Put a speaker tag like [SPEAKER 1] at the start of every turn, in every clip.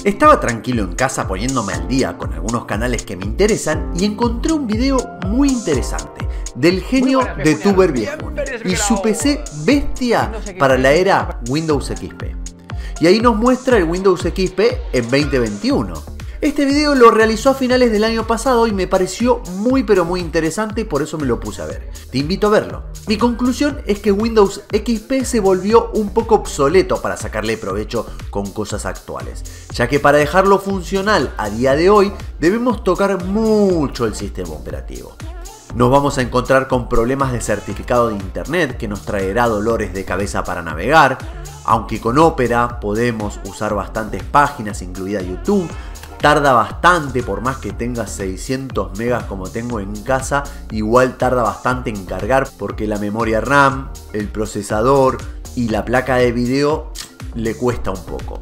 [SPEAKER 1] Estaba tranquilo en casa poniéndome al día con algunos canales que me interesan y encontré un video muy interesante del genio de Tuber Viejun y su PC bestia para la era Windows XP. Y ahí nos muestra el Windows XP en 2021. Este video lo realizó a finales del año pasado y me pareció muy interesante y por eso me lo puse a ver. Te invito a verlo. Mi conclusión es que Windows XP se volvió un poco obsoleto para sacarle provecho con cosas actuales, ya que para dejarlo funcional a día de hoy debemos tocar mucho el sistema operativo. Nos vamos a encontrar con problemas de certificado de internet que nos traerá dolores de cabeza para navegar, aunque con Opera podemos usar bastantes páginas incluida YouTube. Tarda bastante, por más que tenga 600 megas como tengo en casa, igual tarda bastante en cargar porque la memoria RAM, el procesador y la placa de video le cuesta un poco.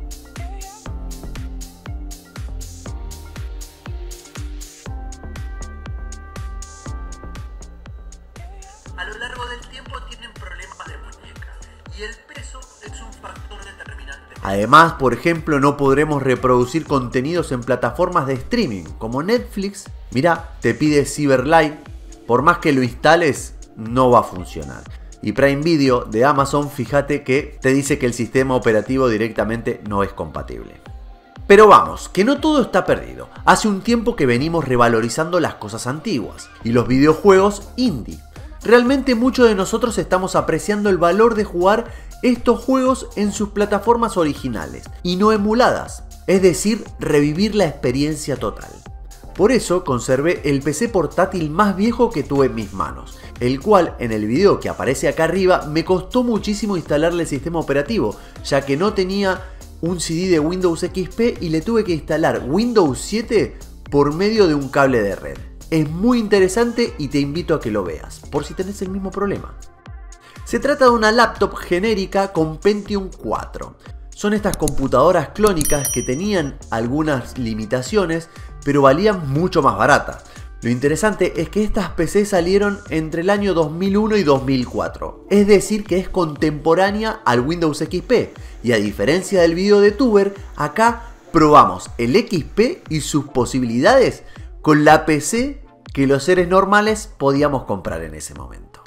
[SPEAKER 1] A lo largo del tiempo tienen problemas de muñecas y el peso es un factor determinante. Además, por ejemplo, no podremos reproducir contenidos en plataformas de streaming como Netflix. Mirá, te pide Silverlight, por más que lo instales no va a funcionar. Y Prime Video de Amazon, fíjate que te dice que el sistema operativo directamente no es compatible. Pero vamos, que no todo está perdido. Hace un tiempo que venimos revalorizando las cosas antiguas y los videojuegos indie. Realmente muchos de nosotros estamos apreciando el valor de jugar estos juegos en sus plataformas originales y no emuladas, es decir, revivir la experiencia total. Por eso conservé el PC portátil más viejo que tuve en mis manos, el cual en el video que aparece acá arriba me costó muchísimo instalarle el sistema operativo, ya que no tenía un CD de Windows XP y le tuve que instalar Windows 7 por medio de un cable de red. Es muy interesante y te invito a que lo veas, por si tenés el mismo problema. Se trata de una laptop genérica con Pentium 4. Son estas computadoras clónicas que tenían algunas limitaciones, pero valían mucho más baratas. Lo interesante es que estas PC salieron entre el año 2001 y 2004, es decir que es contemporánea al Windows XP, y a diferencia del video de Tuber, acá probamos el XP y sus posibilidades con la PC que los seres normales podíamos comprar en ese momento.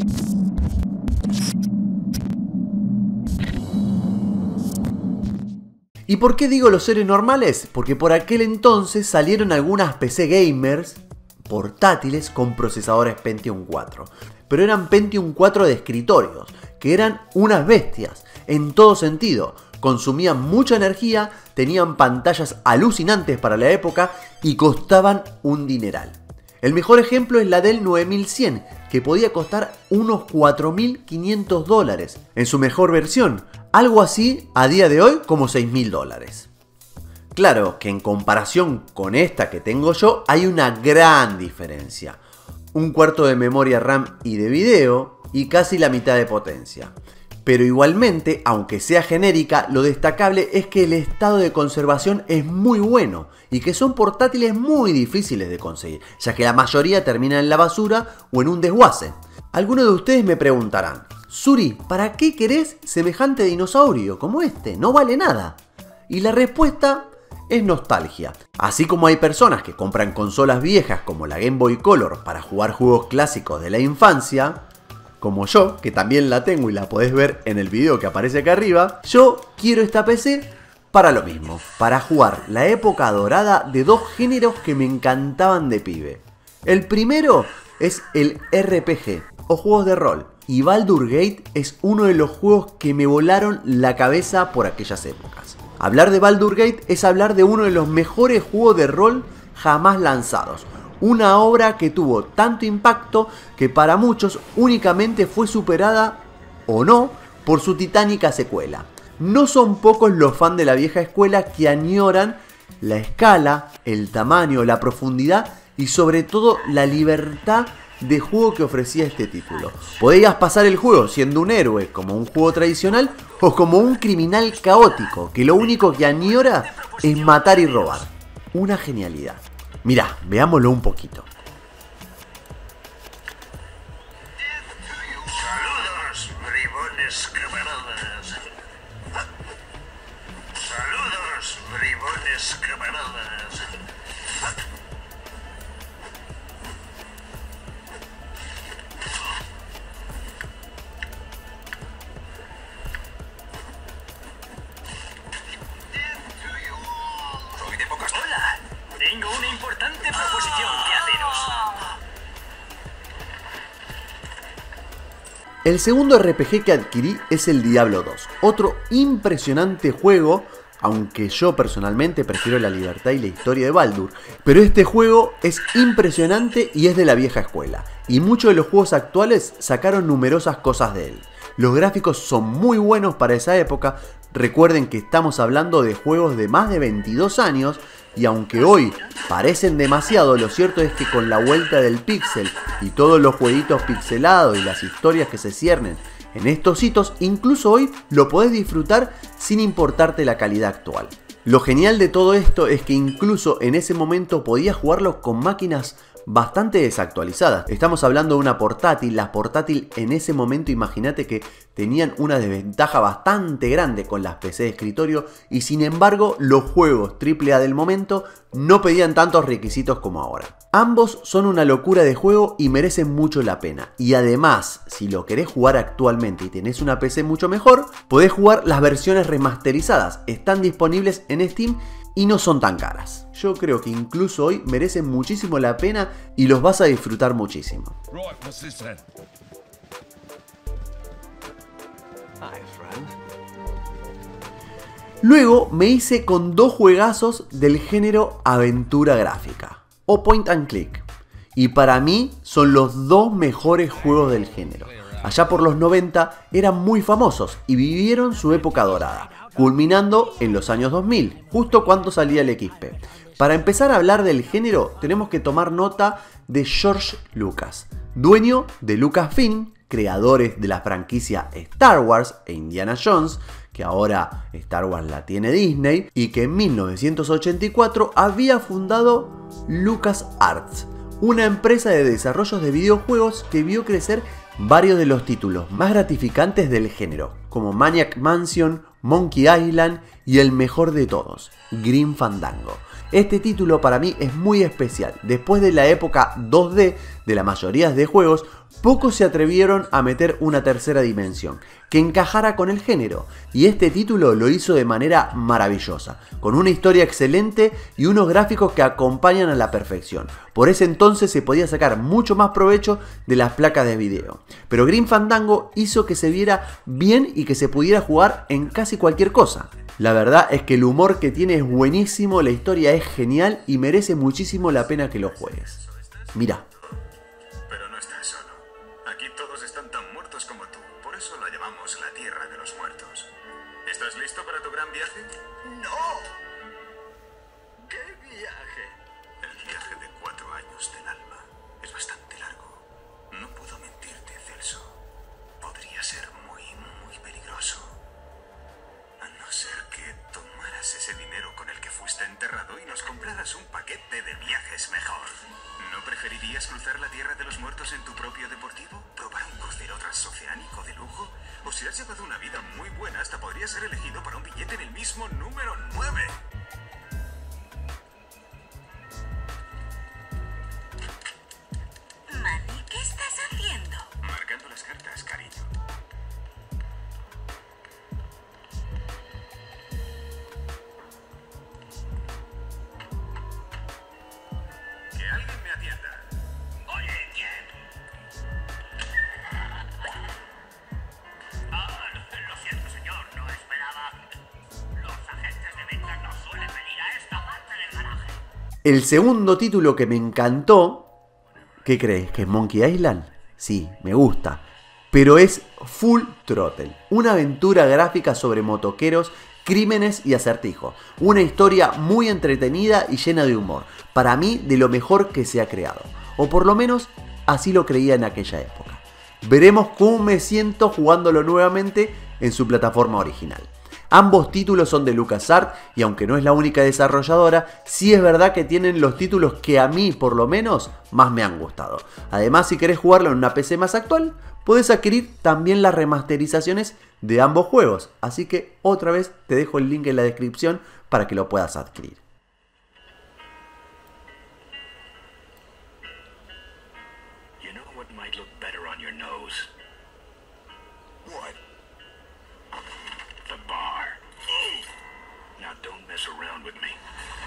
[SPEAKER 1] ¿Y por qué digo los seres normales? Porque por aquel entonces salieron algunas PC gamers portátiles con procesadores Pentium 4. Pero eran Pentium 4 de escritorios, que eran unas bestias, en todo sentido. Consumían mucha energía, tenían pantallas alucinantes para la época y costaban un dineral. El mejor ejemplo es la Dell 9100, que podía costar unos $4.500 en su mejor versión, algo así a día de hoy como $6.000. Claro que en comparación con esta que tengo yo hay una gran diferencia. Un cuarto de memoria RAM y de video y casi la mitad de potencia. Pero igualmente, aunque sea genérica, lo destacable es que el estado de conservación es muy bueno y que son portátiles muy difíciles de conseguir, ya que la mayoría termina en la basura o en un desguace. Algunos de ustedes me preguntarán, Suri, ¿para qué querés semejante dinosaurio como este? No vale nada. Y la respuesta es nostalgia. Así como hay personas que compran consolas viejas como la Game Boy Color para jugar juegos clásicos de la infancia, como yo, que también la tengo y la podés ver en el video que aparece acá arriba, yo quiero esta PC para lo mismo, para jugar la época dorada de dos géneros que me encantaban de pibe. El primero es el RPG, o juegos de rol, y Baldur's Gate es uno de los juegos que me volaron la cabeza por aquellas épocas. Hablar de Baldur's Gate es hablar de uno de los mejores juegos de rol jamás lanzados. Una obra que tuvo tanto impacto que para muchos únicamente fue superada, o no, por su titánica secuela. No son pocos los fans de la vieja escuela que añoran la escala, el tamaño, la profundidad y sobre todo la libertad de juego que ofrecía este título. Podías pasar el juego siendo un héroe como un juego tradicional o como un criminal caótico que lo único que añora es matar y robar. Una genialidad. Mirá, veámoslo un poquito.
[SPEAKER 2] Saludos, bribones camaradas. Saludos, bribones. las camaradas. Soy de pocas...
[SPEAKER 3] Hola, tengo una importante proposición que haceros.
[SPEAKER 1] El segundo RPG que adquirí es el Diablo 2, otro impresionante juego, aunque yo personalmente prefiero la libertad y la historia de Baldur, pero este juego es impresionante y es de la vieja escuela, y muchos de los juegos actuales sacaron numerosas cosas de él. Los gráficos son muy buenos para esa época, recuerden que estamos hablando de juegos de más de 22 años, y aunque hoy parecen demasiado, lo cierto es que con la vuelta del pixel y todos los jueguitos pixelados y las historias que se ciernen en estos hitos, incluso hoy lo podés disfrutar sin importarte la calidad actual. Lo genial de todo esto es que incluso en ese momento podías jugarlo con máquinas bastante desactualizadas. Estamos hablando de una portátil. Las portátil en ese momento, imagínate que tenían una desventaja bastante grande con las PC de escritorio, y sin embargo los juegos AAA del momento no pedían tantos requisitos como ahora. Ambos son una locura de juego y merecen mucho la pena, y además si lo querés jugar actualmente y tenés una PC mucho mejor, podés jugar las versiones remasterizadas. Están disponibles en Steam y no son tan caras. Yo creo que incluso hoy merecen muchísimo la pena y los vas a disfrutar muchísimo. Luego me hice con dos juegazos del género aventura gráfica o point and click, y para mí son los dos mejores juegos del género. Allá por los 90 eran muy famosos y vivieron su época dorada, culminando en los años 2000, justo cuando salía el XP. Para empezar a hablar del género, tenemos que tomar nota de George Lucas, dueño de Lucasfilm, creadores de la franquicia Star Wars e Indiana Jones, que ahora Star Wars la tiene Disney, y que en 1984 había fundado LucasArts, una empresa de desarrollos de videojuegos que vio crecer varios de los títulos más gratificantes del género, como Maniac Mansion, Monkey Island y el mejor de todos, Grim Fandango. Este título para mí es muy especial. Después de la época 2D de la mayoría de juegos, pocos se atrevieron a meter una tercera dimensión que encajara con el género, y este título lo hizo de manera maravillosa, con una historia excelente y unos gráficos que acompañan a la perfección. Por ese entonces se podía sacar mucho más provecho de las placas de video, pero Grim Fandango hizo que se viera bien y que se pudiera jugar en casi cualquier cosa. La verdad es que el humor que tiene es buenísimo, la historia es genial y merece muchísimo la pena que lo juegues. Mira.
[SPEAKER 2] Pero no estás solo. Aquí todos están tan muertos como tú. Por eso la llamamos la Tierra de los Muertos. ¿Estás listo para tu gran viaje?
[SPEAKER 3] ¡No! ¿Qué viaje?
[SPEAKER 2] El viaje de 4 años del alma. Es bastante largo. No puedo mentirte, Celso. Podría ser muy, muy peligroso. A no ser que tomaras ese dinero con el que fuiste enterrado y nos compraras un paquete de viajes mejor. ¿No preferirías cruzar la Tierra de los Muertos en tu propio deportivo? ¿Probar un crucero transoceánico de lujo? O si has llevado una vida muy buena, hasta podrías ser elegido para un billete en el mismo número 9.
[SPEAKER 4] Manny, ¿qué estás haciendo?
[SPEAKER 2] Marcando las cartas, cariño. Que alguien me atienda.
[SPEAKER 3] Oye, ¿quién? Lo siento, señor, no esperaba. Los agentes de ventas no suelen venir a esta parte del garaje.
[SPEAKER 1] El segundo título que me encantó, ¿qué crees? ¿Que es Monkey Island? Sí, me gusta. Pero es Full Throttle, una aventura gráfica sobre motoqueros, crímenes y acertijos. Una historia muy entretenida y llena de humor. Para mí, de lo mejor que se ha creado. O por lo menos, así lo creía en aquella época. Veremos cómo me siento jugándolo nuevamente en su plataforma original. Ambos títulos son de LucasArts y aunque no es la única desarrolladora, sí es verdad que tienen los títulos que a mí por lo menos más me han gustado. Además, si querés jugarlo en una PC más actual, podés adquirir también las remasterizaciones de ambos juegos. Así que otra vez te dejo el link en la descripción para que lo puedas adquirir.
[SPEAKER 2] don't mess around with me.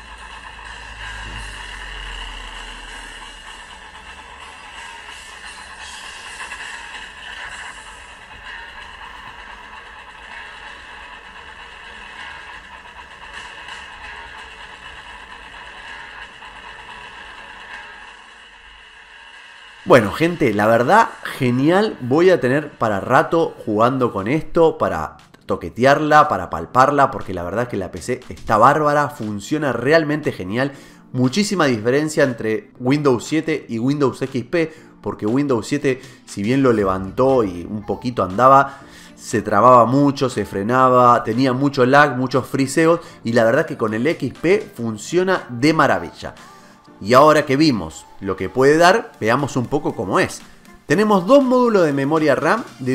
[SPEAKER 1] Bueno, gente, la verdad, genial. Voy a tener para rato jugando con esto, para toquetearla, para palparla, porque la verdad que la PC está bárbara, funciona realmente genial. Muchísima diferencia entre Windows 7 y Windows XP, porque Windows 7, si bien lo levantó y un poquito andaba, se trababa mucho, se frenaba, tenía mucho lag, muchos friseos, y la verdad que con el XP funciona de maravilla. Y ahora que vimos lo que puede dar, veamos un poco cómo es. Tenemos dos módulos de memoria RAM de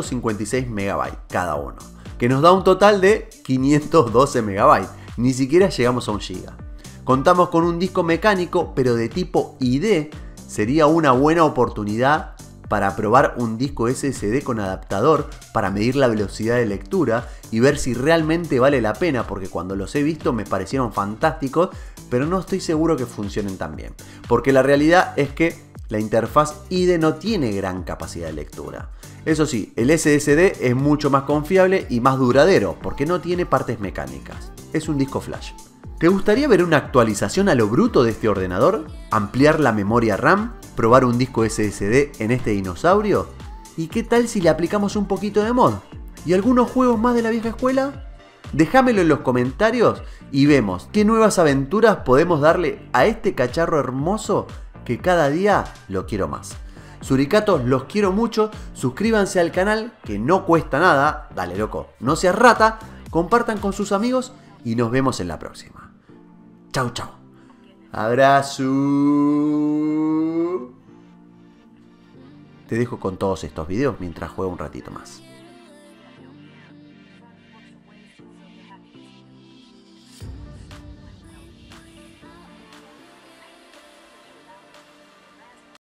[SPEAKER 1] 256 MB cada uno, que nos da un total de 512 MB. Ni siquiera llegamos a 1 GB. Contamos con un disco mecánico, pero de tipo ID. Sería una buena oportunidad para probar un disco SSD con adaptador para medir la velocidad de lectura y ver si realmente vale la pena, porque cuando los he visto me parecieron fantásticos, pero no estoy seguro que funcionen tan bien, porque la realidad es que la interfaz IDE no tiene gran capacidad de lectura. Eso sí, el SSD es mucho más confiable y más duradero, porque no tiene partes mecánicas, es un disco flash. ¿Te gustaría ver una actualización a lo bruto de este ordenador? ¿Ampliar la memoria RAM? ¿Probar un disco SSD en este dinosaurio? ¿Y qué tal si le aplicamos un poquito de mod? ¿Y algunos juegos más de la vieja escuela? Déjamelo en los comentarios y vemos qué nuevas aventuras podemos darle a este cacharro hermoso que cada día lo quiero más. Suricatos, los quiero mucho, suscríbanse al canal que no cuesta nada, dale loco, no seas rata, compartan con sus amigos y nos vemos en la próxima. Chau chau. Abrazo. Te dejo con todos estos videos mientras juego un ratito más.